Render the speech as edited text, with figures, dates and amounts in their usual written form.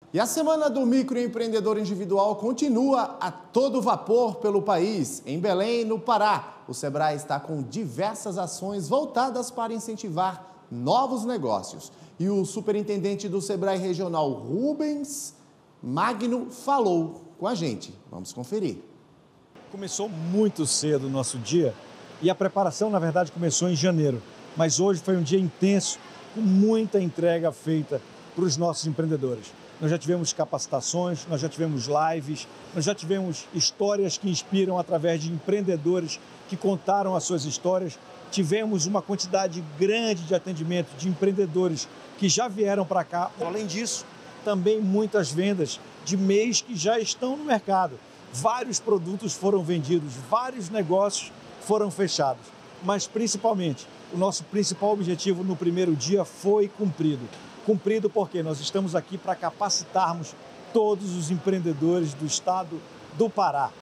E a Semana do Microempreendedor Individual continua a todo vapor pelo país. Em Belém, no Pará, o Sebrae está com diversas ações voltadas para incentivar novos negócios. E o superintendente do Sebrae Regional, Rubens Magno, falou com a gente. Vamos conferir. Começou muito cedo o nosso dia e a preparação, na verdade, começou em janeiro. Mas hoje foi um dia intenso, com muita entrega feita para os nossos empreendedores. Nós já tivemos capacitações, nós já tivemos lives, nós já tivemos histórias que inspiram através de empreendedores que contaram as suas histórias. Tivemos uma quantidade grande de atendimento de empreendedores que já vieram para cá. Além disso, também muitas vendas de MEIs que já estão no mercado. Vários produtos foram vendidos, vários negócios foram fechados. Mas, principalmente, o nosso principal objetivo no primeiro dia foi cumprido. Cumprido porque nós estamos aqui para capacitarmos todos os empreendedores do estado do Pará.